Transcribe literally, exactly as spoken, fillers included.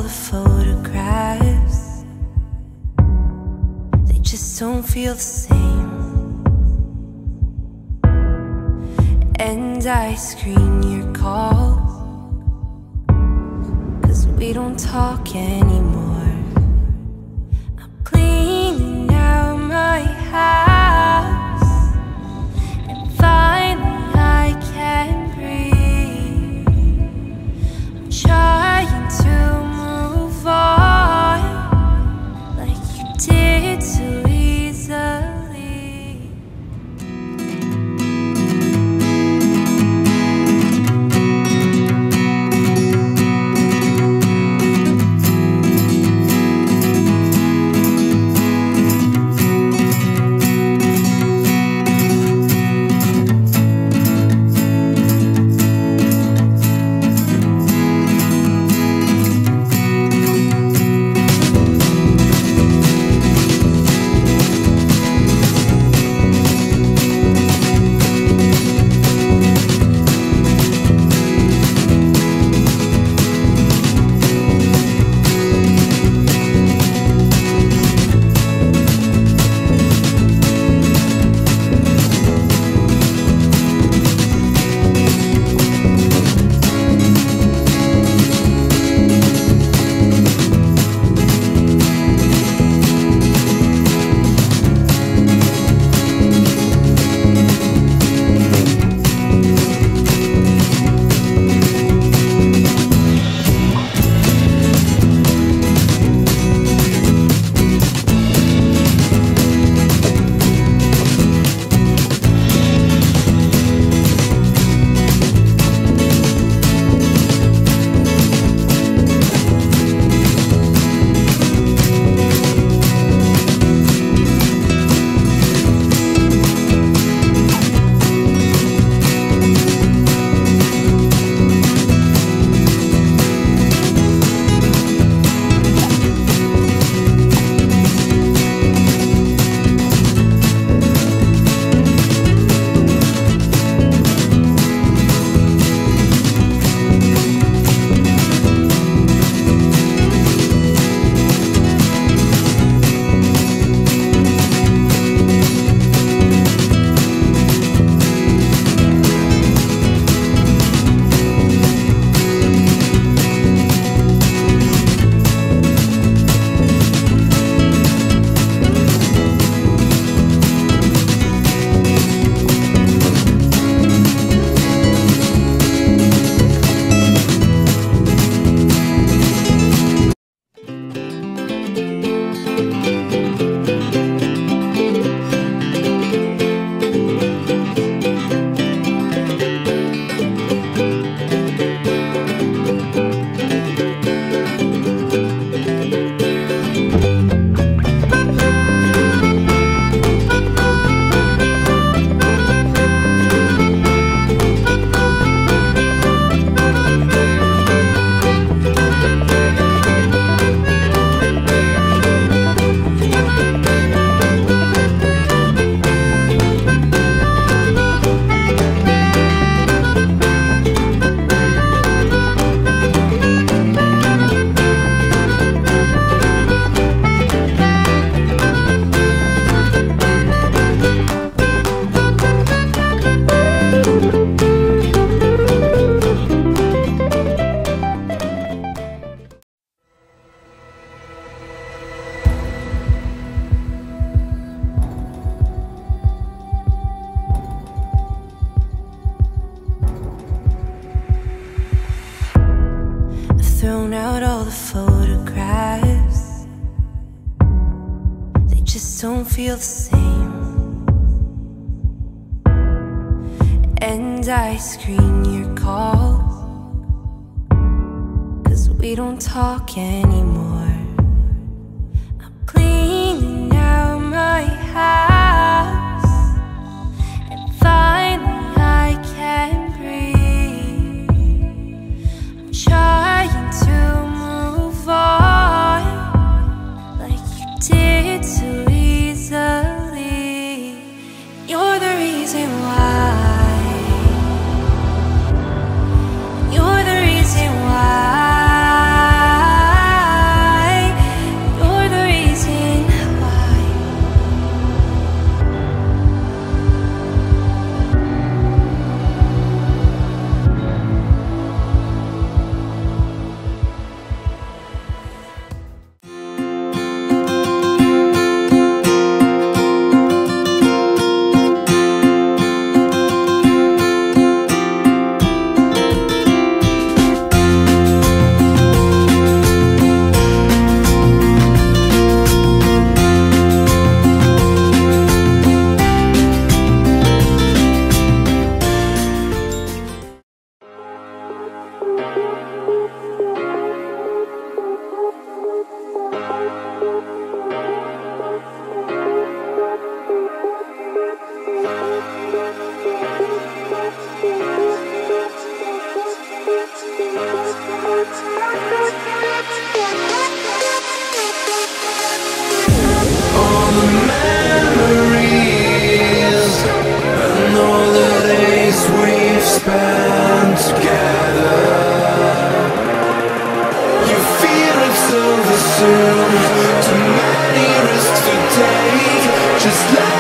the photographs, they just don't feel the same. And I screen your calls, 'cause we don't talk anymore. I'm cleaning out my house, and finally I can breathe. I'm trying to move on, like you did so easily. Thrown out all the photographs, they just don't feel the same. And I screen your calls, 'cause we don't talk anymore. I'm cleaning out my house, and finally I can breathe. I'm trying to move on, like you did so easily. You're the reason why. You're the reason why. Slide.